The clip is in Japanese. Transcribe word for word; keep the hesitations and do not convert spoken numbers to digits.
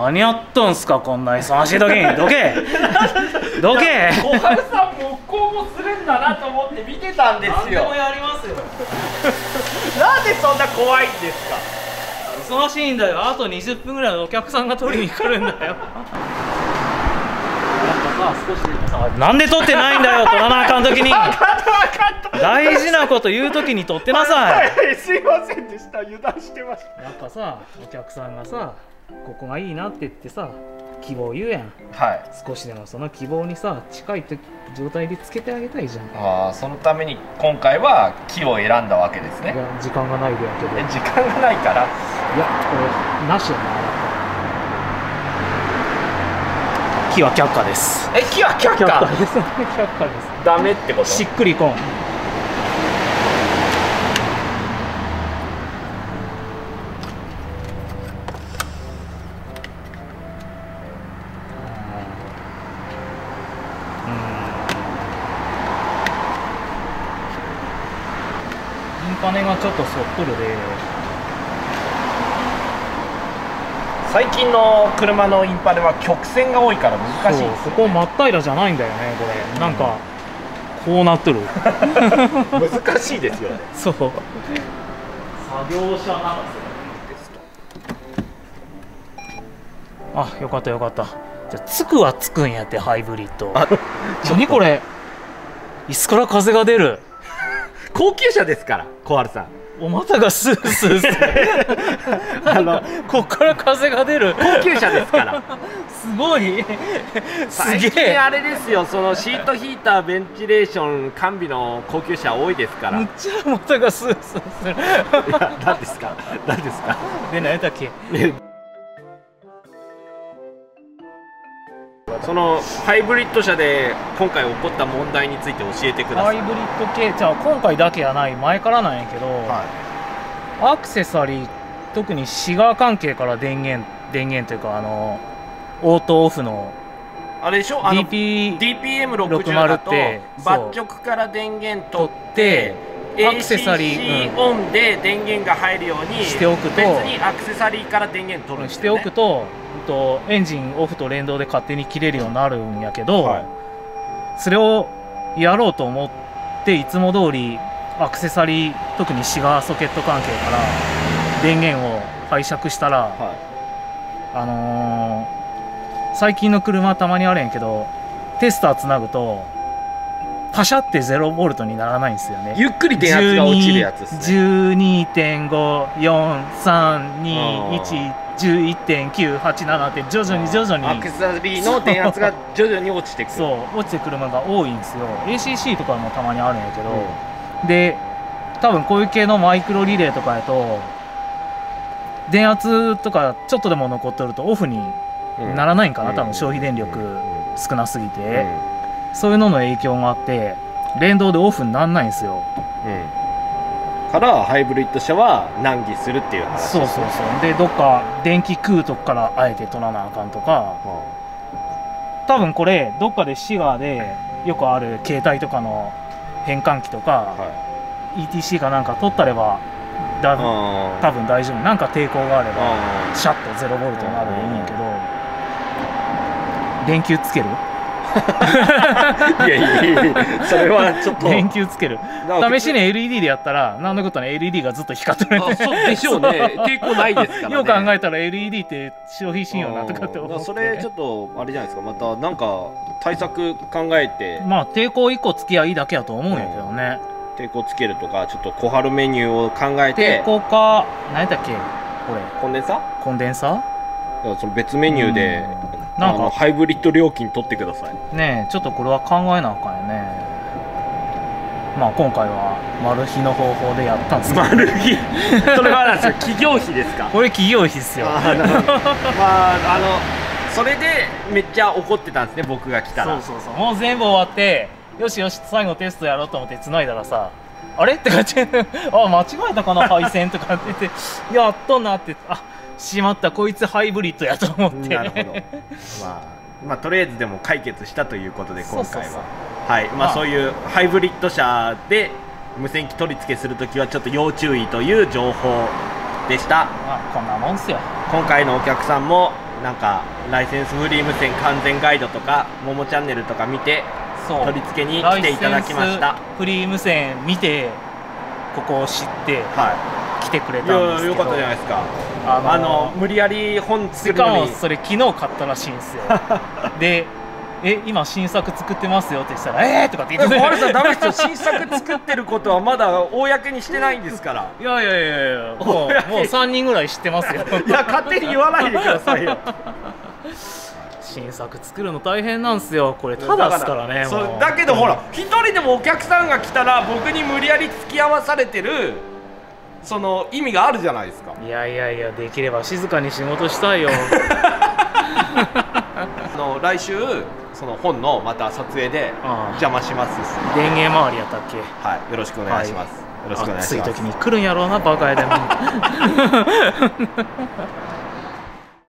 何やっとんすか、こんな忙しい時に。どけどけ。 小春さん木工もするんだなと思って見てたんですよ。 何でもやりますよ。 なんでそんな怖いんですか。 忙しいんだよ。あとにじゅっぷんぐらいでお客さんが取りに来るんだよ。やっぱさ、少しでもさ、なんで取ってないんだよ、取らなあかん時に。大事なこと言う時に取ってなさい。 すいませんでした、油断してました。 やっぱさ、お客さんがさ、ここがいいなって言ってさ、希望言うやん。 はい。 少しでもその希望にさ、近い状態でつけてあげたいじゃん。 ああ、そのために今回は木を選んだわけですね。 いや、時間がないでやけど。 え、時間がないから。 いや、これなしやな。木は却下です。 え、木は却下。 却下です。却下です。 ダメってこと。 しっくりこん。インパネがちょっとそっくるで。 最近の車のインパネは曲線が多いから難しいです、ね、 ここ真っ平らじゃないんだよね、これ。なんかこうなっとる。 難しいですよね。 そう。作業車ならあ、よかったよかった。じゃあつくはつくんやって、ハイブリッド。何これ。椅子から風が出る。 高級車ですから、小春さん。 お股がスースーする。あの、こっから風が出る。 高級車ですから。 すごい。す最げえ。 近あれですよ、そのシートヒーター、ベンチレーション完備の高級車多いですから。 むっちゃお股がスースーする。 いや、何ですか。何ですか。 で、何やったっけ。 そのハイブリッド車で今回起こった問題について教えてください。 ハイブリッド系、じゃあ今回だけやない、前からなんやけど、 はアクセサリー、特にシガー関係から電源電源というか、あのオートオフのい、あれでしょ、あのディーピーディーピーエムろくじゅう だとってバッ極から電源取ってでアクセサリーエーシーシー オンで電源が入るようにしておくと、 別にアクセサリーから電源取るんですしてよね。 おくと、うんとエンジンオフと連動で勝手に切れるようになるんやけど、 はい、 それをやろうと思っていつも通りアクセサリー、特にシガーソケット関係から電源を拝借したら、 はい、 あのー、最近の車たまにあるんやけど、テスターつなぐとパシャってゼロボルトにならないんですよね。 ゆっくり電圧が落ちるやつですね。 じゅうにてんご、よん、さん、に、いち、じゅういってんきゅう、はち、ななって徐々に徐々にアクセサリーの電圧が徐々に落ちてくる。 そう落ちてくる車が多いんですよ。 エーシーシー とかもたまにあるんやけど、うん、で多分こういう系のマイクロリレーとかやと電圧とかちょっとでも残っとるとオフにならないんかな、うん、多分消費電力少なすぎて、うん、そういうのの影響があって連動でオフにならないんですよ、 うん、からハイブリッド車は難儀するっていう話です、ね、 そうそうそう。でどっか電気食うとこからあえて取らなあかんとか、はあ、多分これどっかでシガーでよくある携帯とかの変換器とか、はい、イーティーシー かなんか取ったればだ多分大丈夫。なんか抵抗があればシャッとゼロボルトになるでいいんやけど、電球つけるいやいやいや、それはちょっと電球つける。試しに エルイーディー でやったらなんのことない エルイーディー がずっと光ってる。 あ、そうでしょうね。抵抗ないですからね。 よう考えたら エルイーディー って消費しんよなとかって思って、 それちょっとあれじゃないですか。またなんか対策考えて、 まあ抵抗いっこつきゃいいだけやと思うんやけどね、 うん、抵抗つけるとかちょっと小春メニューを考えて、 抵抗か何やったっけこれ、 コンデンサコンデンサその別メニューで、うん、なんかハイブリッド料金取ってくださいね。えちょっとこれは考えなあかんよね。まあ今回はマル秘の方法でやったんですけど、 マル秘それはなんですか企業費ですか。 これ企業費っすよ。 あなるほどまああのそれでめっちゃ怒ってたんですね、僕が来たら。 そうそうそう、もう全部終わってよしよし最後テストやろうと思って繋いだらさ、あれって感じであ間違えたかな配線とかって言ってやっとなって、あしまったこいつハイブリッドやと思って。 なるほどまあまあとりあえずでも解決したということで今回ははいまあそういうハイブリッド車で無線機取り付けするときはちょっと要注意という情報でした。 まあこんなもんっすよ。 今回のお客さんもなんかライセンスフリー無線完全ガイドとかももチャンネルとか見てそう取り付けに来ていただきました。 ライセンスフリー無線見てここを知っては来てくれい、いたんですけど、 やよかったじゃないですか。 あのあの無理やり本作しかるのにもそれ昨日買ったらしいんですよでえ今新作作ってますよって言ったらえーとかって言って小原さんダメですよ、新作作ってることはまだ公にしてないんですからいやいやいやいやもうもうさんにんぐらい知ってますよいや勝手に言わないでくださいよ新作作るの大変なんですよこれただですからねだからもそうだけどほら一人でもお客さんが来たら僕に無理やり付き合わされてるその意味があるじゃないですか。 いやいやいやできれば静かに仕事したいよあの来週その本のまた撮影で邪魔します。 電源周りやったっけ。 はい、よろしくお願いします、はい、よろしくお願いします。 暑い時に来るんやろうなバカやでも